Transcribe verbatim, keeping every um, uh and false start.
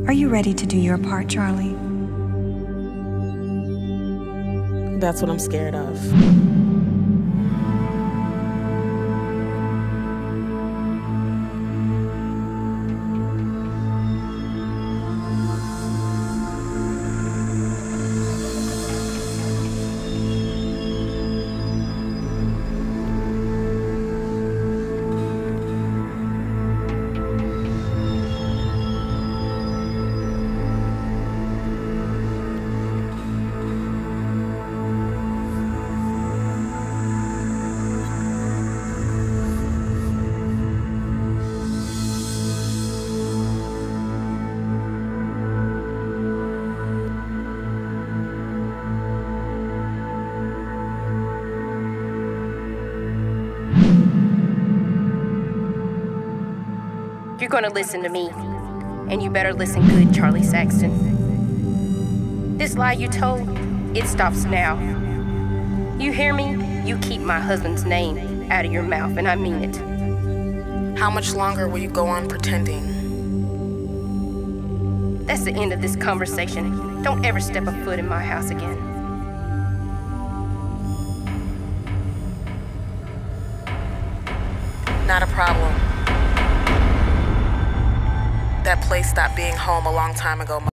Are you ready to do your part, Charlie? That's what I'm scared of. You're gonna listen to me, and you better listen good, Charlie Saxton. This lie you told, it stops now. You hear me? You keep my husband's name out of your mouth, and I mean it. How much longer will you go on pretending? That's the end of this conversation. Don't ever step a foot in my house again. Not a problem. That place stopped being home a long time ago.